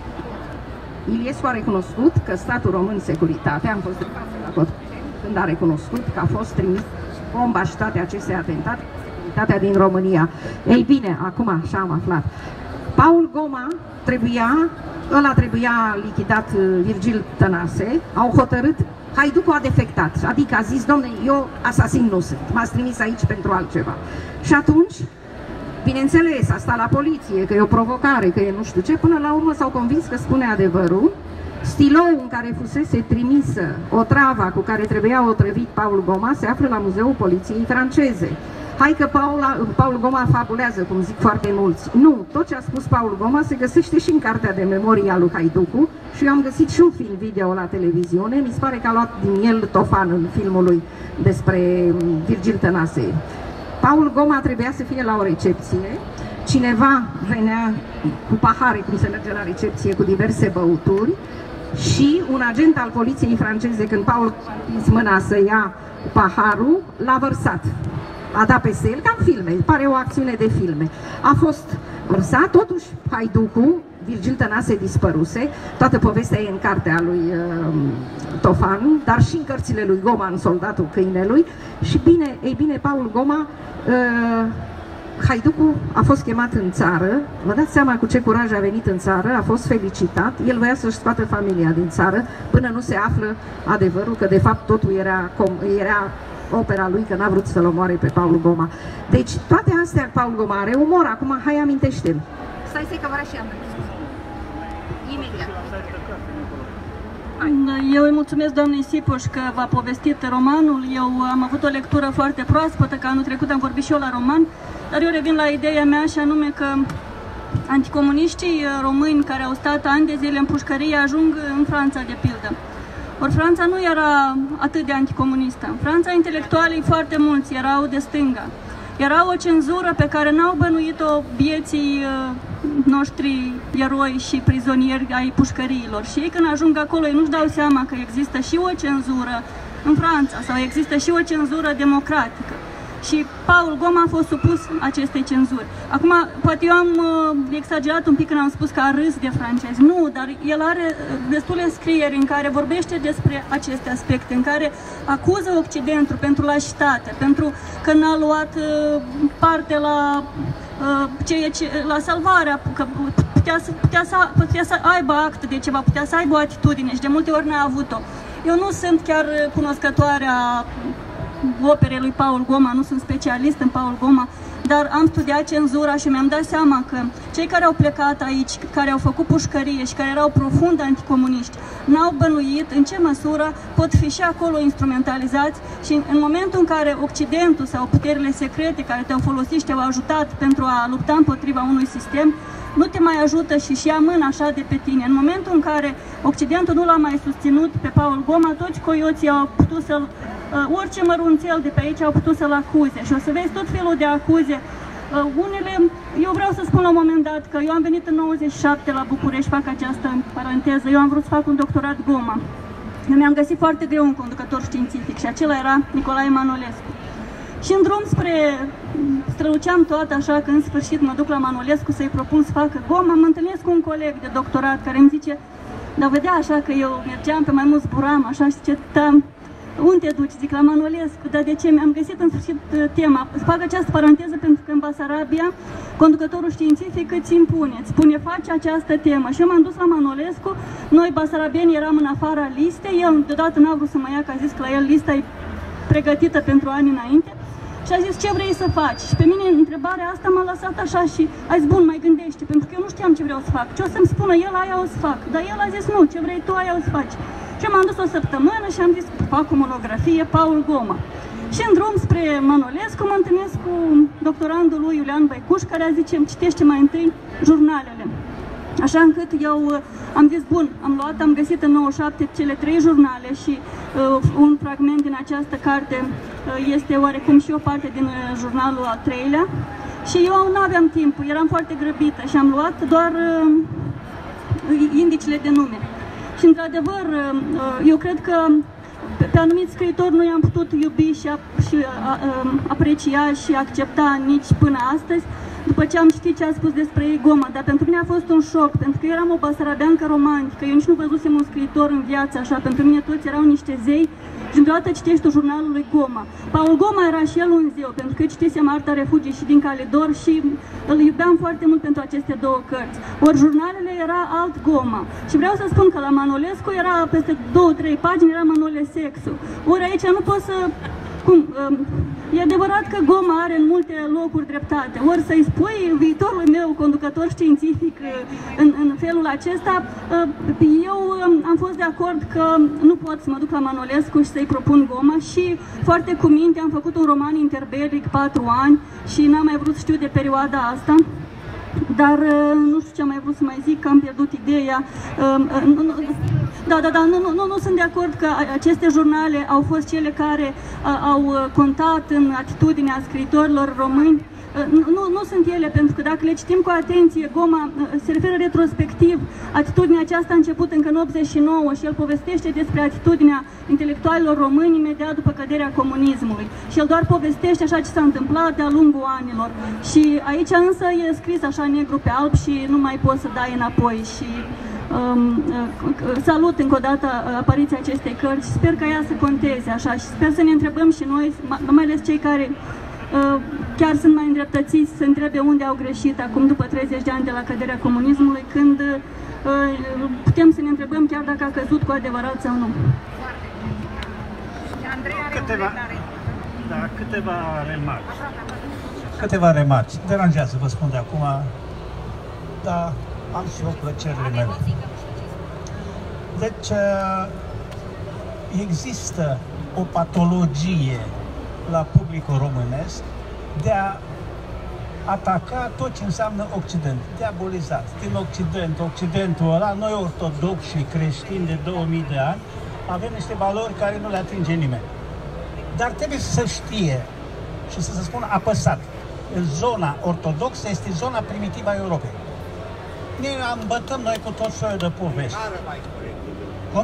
Speaker 1: Iliescu a recunoscut că statul român securitate, am fost de față la Cotroceni, când a recunoscut că a fost trimis bomba și toate aceste atentate, securitatea din România. Ei bine, acum așa am aflat. Paul Goma trebuia, ăla trebuia lichidat Virgil Tănase, au hotărât, Haiducu a defectat, adică a zis, domne, eu asasin nu sunt, m-ați trimis aici pentru altceva. Și atunci, bineînțeles, a stat la poliție, că e o provocare, că e nu știu ce, până la urmă s-au convins că spune adevărul. Stilou în care fusese trimisă otrava cu care trebuia otrăvit Paul Goma se află la Muzeul Poliției franceze. Hai că Paula, Paul Goma fabulează, cum zic foarte mulți. Nu, tot ce a spus Paul Goma se găsește și în cartea de memorie a lui Haiducu și eu am găsit și un film video la televiziune, mi se pare că a luat din el Tofan în filmul lui despre Virgil Tănase. Paul Goma trebuia să fie la o recepție, cineva venea cu pahare, cum se merge la recepție, cu diverse băuturi și un agent al poliției franceze, când Paul a întins mâna să ia paharul, l-a vărsat. A dat peste el, ca în filme, pare o acțiune de filme. A fost vărsat, totuși Haiducu, Virgil Tănase dispăruse, toată povestea e în cartea lui uh, Tofan, dar și în cărțile lui Goma, în Soldatul Câinelui. Și bine, ei bine, Paul Goma, uh, Haiducu a fost chemat în țară, vă dați seama cu ce curaj a venit în țară, a fost felicitat, el voia să-și scoată familia din țară, până nu se află adevărul că de fapt totul era, era opera lui, că n-a vrut să-l omoare pe Paul Goma. Deci toate astea, Paul Goma are umor, acum hai amintește-l. Stai să-i că vă și am imediat.
Speaker 4: Eu îi mulțumesc doamnei Sipoș că v-a povestit romanul. Eu am avut o lectură foarte proaspătă, că anul trecut am vorbit și eu la roman, dar eu revin la ideea mea și anume că anticomuniștii români care au stat ani de zile în pușcărie ajung în Franța, de pildă. Ori Franța nu era atât de anticomunistă. În Franța intelectualii foarte mulți erau de stânga. Era o cenzură pe care n-au bănuit-o bieții noștri eroi și prizonieri ai pușcăriilor. Și ei când ajung acolo, ei nu-și dau seama că există și o cenzură în Franța sau există și o cenzură democratică. Și Paul Goma a fost supus acestei cenzuri. Acum, poate eu am uh, exagerat un pic când am spus că a râs de francezi. Nu, dar el are destule scrieri în care vorbește despre aceste aspecte, în care acuză Occidentul pentru lașitate, pentru că n-a luat uh, parte la ceea ce, la salvarea, că putea să, putea, să, putea să aibă act de ceva, putea să aibă o atitudine și de multe ori n-a avut-o. Eu nu sunt chiar cunoscătoarea operei lui Paul Goma, nu sunt specialist în Paul Goma, dar am studiat cenzura și mi-am dat seama că cei care au plecat aici, care au făcut pușcărie și care erau profund anticomuniști, n-au bănuit în ce măsură pot fi și acolo instrumentalizați și în momentul în care Occidentul sau puterile secrete care te-au folosit și te-au ajutat pentru a lupta împotriva unui sistem, nu te mai ajută și și ia mâna așa de pe tine. În momentul în care Occidentul nu l-a mai susținut pe Paul Goma, toți coioții au putut să-l, uh, orice mărunțel de pe aici au putut să-l acuze și o să vezi tot felul de acuze. Uh, unele, eu vreau să spun la un moment dat că eu am venit în nouăzeci și șapte la București, fac această paranteză, eu am vrut să fac un doctorat Goma. Eu mi-am găsit foarte greu un conducător științific și acela era Nicolae Manolescu. Și în drum spre, străluceam toată așa că în sfârșit mă duc la Manolescu să-i propun să facă Goma, mă întâlnesc cu un coleg de doctorat care îmi zice, dar vedea așa că eu mergeam pe mai mult, zburam, așa și ce tam, unde te duci? Zic, la Manolescu, dar de ce? Mi-am găsit în sfârșit tema. Îți fac această paranteză pentru că în Basarabia conducătorul științific îți impune, îți spune, faci această temă. Și eu m-am dus la Manolescu, noi basarabieni eram în afara listei, el deodată n-a vrut să mă ia, că a zis că la el lista e pregătită pentru ani înainte. Și a zis, ce vrei să faci? Și pe mine întrebarea asta m-a lăsat așa și a zis, bun, mai gândește, pentru că eu nu știam ce vreau să fac. Ce o să-mi spună el, aia o să fac. Dar el a zis, nu, ce vrei tu, aia o să faci. Și m-am dus o săptămână și am zis, fac o monografie, Paul Goma. Și în drum spre Manolescu mă întâlnesc cu doctorandul lui Iulian Băicuș, care a zice, citește mai întâi jurnalele. Așa încât eu am zis, bun, am luat, am găsit în nouăzeci și șapte cele trei jurnale și uh, un fragment din această carte uh, este oarecum și o parte din uh, jurnalul al treilea. Și eu nu aveam timp, eram foarte grăbită și am luat doar uh, indicele de nume. Și într-adevăr, uh, eu cred că pe, pe anumiți scriitori nu i-am putut iubi și, a, și a, uh, aprecia și accepta nici până astăzi, după ce am citit ce a spus despre ei Goma, dar pentru mine a fost un șoc, pentru că eu eram o basarabeancă romantică, eu nici nu văzusem un scriitor în viață așa, pentru mine toți erau niște zei și într-o dată citești tu jurnalul lui Goma. Paul Goma era și el un zeu, pentru că eu citisem Arta Refugii și Din Calidor și îl iubeam foarte mult pentru aceste două cărți. Ori jurnalele era alt Goma. Și vreau să spun că la Manolescu era peste două, trei pagini, era Manolesexu. Ori aici nu pot să... Cum? E adevărat că Goma are în multe locuri dreptate. Ori să-i spui viitorul meu conducător științific în, în felul acesta, eu am fost de acord că nu pot să mă duc la Manolescu și să-i propun Goma și foarte cu minte am făcut un roman interbelic, patru ani, și n-am mai vrut să știu de perioada asta. Dar nu știu ce am mai vrut să mai zic, că am pierdut ideea. Da, da, da, nu, nu, nu, nu sunt de acord că aceste jurnale au fost cele care au contat în atitudinea scriitorilor români. Nu, nu sunt ele, pentru că dacă le citim cu atenție, Goma se referă retrospectiv. Atitudinea aceasta a început încă în optzeci și nouă și el povestește despre atitudinea intelectualilor români imediat după căderea comunismului. Și el doar povestește așa ce s-a întâmplat de-a lungul anilor. Și aici însă e scris așa negru pe alb și nu mai poți să dai înapoi. Și um, salut încă o dată apariția acestei cărți și sper că ea să conteze așa și sper să ne întrebăm și noi, mai ales cei care Uh, chiar sunt mai îndreptățiți să se întrebe unde au greșit acum după treizeci de ani de la căderea comunismului, când uh, putem să ne întrebăm chiar dacă a căzut cu adevărat sau nu.
Speaker 3: Câteva, da, câteva remarci. Câteva remarci. Deranjează, vă spun de acum, dar am și eu plăcerile mele. Deci, există o patologie la publicul românesc de a ataca tot ce înseamnă Occident, diabolizat. Din Occident, Occidentul ăla, noi ortodoxi și creștini de două mii de ani, avem niște valori care nu le atinge nimeni. Dar trebuie să se știe și să se spună apăsat. Zona ortodoxă este zona primitivă a Europei. Ne îmbătăm noi cu tot soiul de povești. Cum?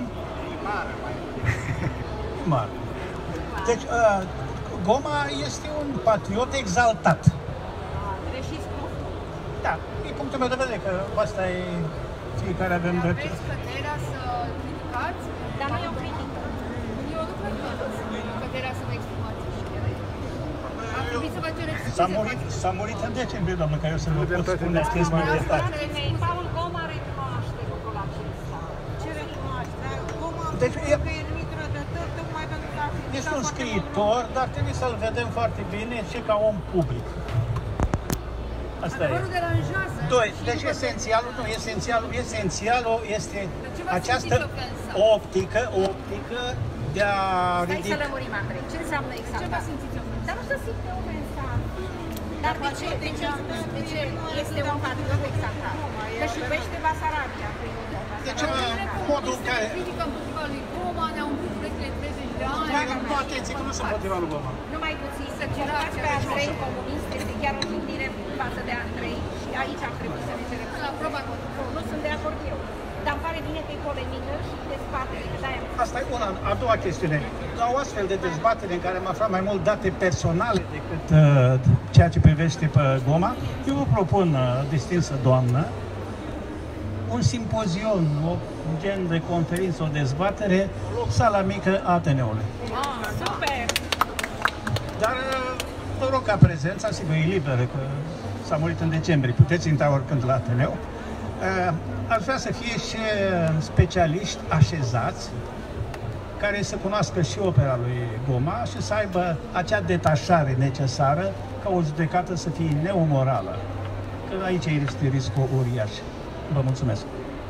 Speaker 3: Primară. Deci, uh, Goma este un patriot exaltat.
Speaker 5: Greșit spus?
Speaker 3: Da, e punctul meu de vedere, că asta e fiecare avem dreptul.
Speaker 5: Aveți căderea să criticați, dar nu e o critică. Eu nu cred că căderea să vă exprimați. Ar trebui să vă cereți
Speaker 3: S-a murit, s-a murit în decembrie, doamnă, că eu să vă pot spune acest mai detalii.
Speaker 1: Paul Goma recunoaște lucrul acesta.
Speaker 5: Ce recunoaște? Goma
Speaker 3: Deci,
Speaker 5: că e numit rădător, tocmai pentru că a fi...
Speaker 3: Este un scriitor, dar trebuie să-l vedem foarte bine și ca om public. Asta e.
Speaker 5: Adevărul deranjează.
Speaker 3: Doi, deci esențialul, nu, esențialul, esențialul este această optică, optică de a
Speaker 1: Stai
Speaker 3: ridica...
Speaker 1: să lămurim, Andrei. Ce înseamnă exact?
Speaker 5: Ce vă simțiți ofensat?
Speaker 1: Dar nu să simte ofensat. Dar de ce? De ce? De ce? Este un patriot exaltat. Că-și iubește Basarabia, primul rând.
Speaker 3: Deci, modul în care...
Speaker 5: Critică împotriva lui Goma, ne-au împlut urechile treizeci de ani.
Speaker 3: Nu, atenție, că nu sunt împotriva lui Goma.
Speaker 1: Numai puțin să citați pe Andrei comunist, este chiar o jignire față de Andrei și aici ar trebui să ne cerem.
Speaker 5: La proba
Speaker 1: Nu sunt de acord eu. Dar îmi pare bine că e polemică și dezbatere, că de-aia...
Speaker 3: Asta e una, a doua chestiune. La o astfel de dezbatere în care am aflat mai mult date personale decât uh, ceea ce privește pe Goma, eu vă propun, uh, distinsă doamnă, un simpozion, o un gen de conferință, o dezbatere, sala mică a Ateneului.
Speaker 1: Ah, super!
Speaker 3: Dar vă rog ca prezența, sigur, e liberă, că s-a murit în decembrie, puteți intra oricând la Ateneu. Aș vrea să fie și specialiști așezați, care să cunoască și opera lui Goma și să aibă acea detașare necesară ca o judecată să fie neumorală. Că aici este riscul uriaș. Vă mulțumesc!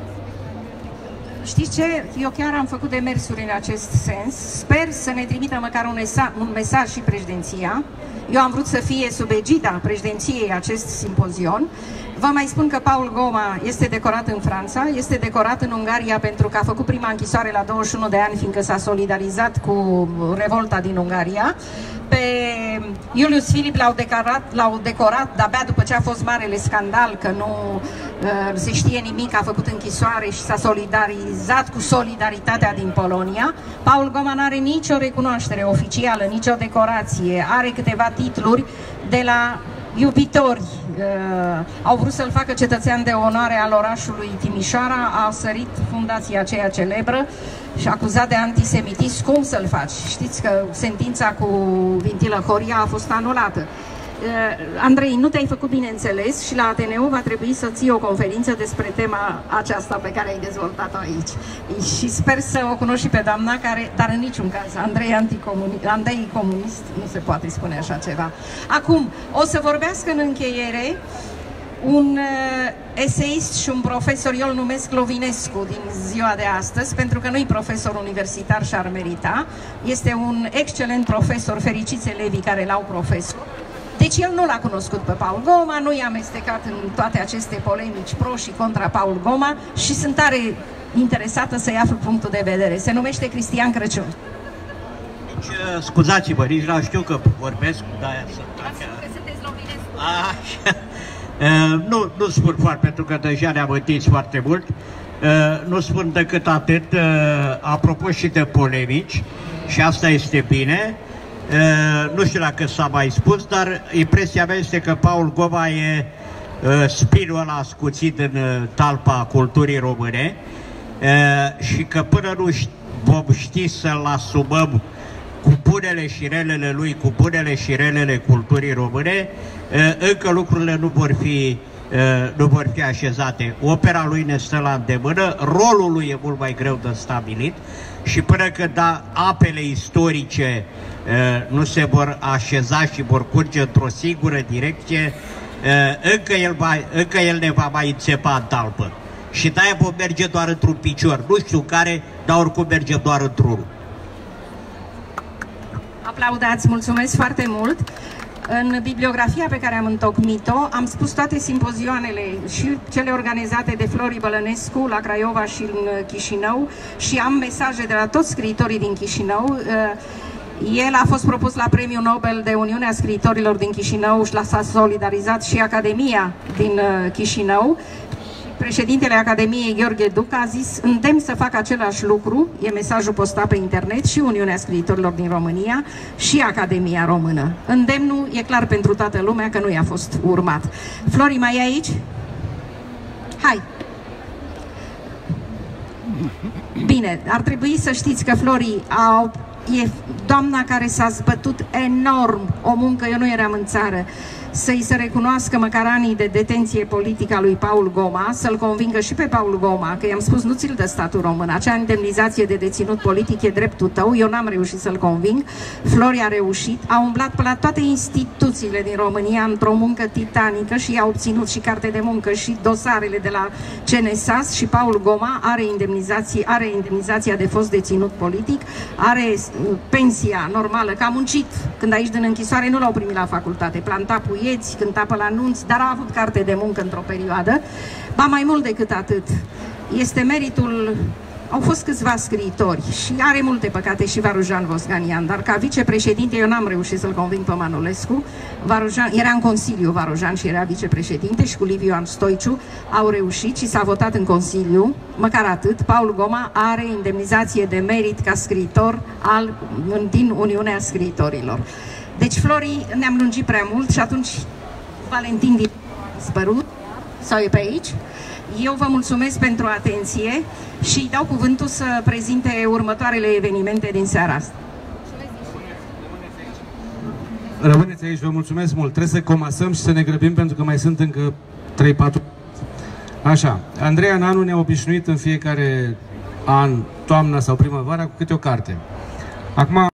Speaker 1: Știți ce? Eu chiar am făcut demersuri în acest sens. Sper să ne trimită măcar un, un mesaj și președinția. Eu am vrut să fie sub egida președinției acest simpozion. Vă mai spun că Paul Goma este decorat în Franța, este decorat în Ungaria pentru că a făcut prima închisoare la douăzeci și unu de ani, fiindcă s-a solidarizat cu revolta din Ungaria. Pe Iulius Filip l-au decorat, l-au decorat de-abia după ce a fost marele scandal, că nu uh, se știe nimic, a făcut închisoare și s-a solidarizat cu Solidaritatea din Polonia. Paul Goma nu are nicio recunoaștere oficială, nicio decorație, are câteva titluri de la iubitori. Uh, au vrut să-l facă cetățean de onoare al orașului Timișoara, a sărit fundația aceea celebră și acuzat de antisemitism. Cum să-l faci? Știți că sentința cu Vintilă Horia a fost anulată. Uh, Andrei, nu te-ai făcut bineînțeles și la Ateneu va trebui să ții o conferință despre tema aceasta pe care ai dezvoltat-o aici. Și sper să o cunoști și pe doamna care, dar în niciun caz, Andrei anticomunist, Andrei comunist, nu se poate spune așa ceva. Acum, o să vorbească în încheiere un uh, eseist și un profesor, eu îl numesc Lovinescu din ziua de astăzi, pentru că nu-i profesor universitar și ar merita. Este un excelent profesor, fericiți elevii care l-au profesor. Deci el nu l-a cunoscut pe Paul Goma, nu i-a amestecat în toate aceste polemici pro și contra Paul Goma și sunt tare interesată să-i aflu punctul de vedere. Se numește Cristian Crăciun.
Speaker 6: Deci, scuzați-vă, nici n-am știu că vorbesc, de-aia să...
Speaker 1: Că sunteți Lovinescu.
Speaker 6: Așa. Uh, nu, nu spun foarte, pentru că deja ne-am întins foarte mult. Uh, nu spun decât atât, uh, apropo și de polemici, și asta este bine. Uh, nu știu dacă s-a mai spus, dar impresia mea este că Paul Goma e uh, spinul ăla ascuțit în uh, talpa culturii române uh, și că până nu vom ști să-l asumăm cu bunele și relele lui, cu bunele și relele culturii române, uh, încă lucrurile nu vor fi uh, nu vor fi așezate. Opera lui ne stă la îndemână, rolul lui e mult mai greu de stabilit și până când da, apele istorice nu se vor așeza și vor curge într-o singură direcție, încă el, va, încă el ne va mai înțepa în talpă. Și de-aia vom merge doar într-un picior. Nu știu care, dar oricum mergem doar într-unul.
Speaker 1: Aplaudați, mulțumesc foarte mult! În bibliografia pe care am întocmit-o, am spus toate simpozioanele, și cele organizate de Flori Bălănescu la Craiova și în Chișinău, și am mesaje de la toți scriitorii din Chișinău. El a fost propus la Premiul Nobel de Uniunea Scriitorilor din Chișinău și s-a solidarizat și Academia din Chișinău. Președintele Academiei, Gheorghe Duc, a zis: îndemn să facă același lucru, e mesajul postat pe internet, și Uniunea Scriitorilor din România și Academia Română. Îndemnul e clar pentru toată lumea că nu i-a fost urmat. Flori, mai e aici? Hai! Bine, ar trebui să știți că Florii au e doamna care s-a zbătut enorm, o muncă, eu nu eram în țară, să-i se recunoască măcar anii de detenție politică a lui Paul Goma, să-l convingă și pe Paul Goma, că i-am spus nu ți-l dă statul român, acea indemnizație de deținut politic e dreptul tău, eu n-am reușit să-l conving, Flori a reușit, a umblat pe la toate instituțiile din România într-o muncă titanică și a obținut și carte de muncă și dosarele de la C N S A S și Paul Goma are indemnizație, are indemnizația de fost deținut politic, are pensia normală, că a muncit când aici din închisoare, nu l-au primit la facultate, planta puieți, cânta pe la nunți, dar a avut carte de muncă într-o perioadă. Ba mai mult decât atât, este meritul, au fost câțiva scriitori și are multe păcate și Varujan Vosganian, dar ca vicepreședinte eu n-am reușit să-l conving pe Manolescu. Varujan, era în Consiliu Varujan și era vicepreședinte și cu Liviu Ioan Stoiciu au reușit și s-a votat în Consiliu, măcar atât. Paul Goma are indemnizație de merit ca scriitor al, din Uniunea Scriitorilor. Deci, Flori, ne-am lungit prea mult și atunci Valentin din spărut, sau e pe aici. Eu vă mulțumesc pentru atenție și îi dau cuvântul să prezinte următoarele evenimente din seara asta.
Speaker 7: Rămâneți aici, vă mulțumesc mult. Trebuie să comasăm și să ne grăbim pentru că mai sunt încă trei patru. Așa, Andreea Nanu ne-a obișnuit în fiecare an, toamna sau primăvara, cu câte o carte. Acum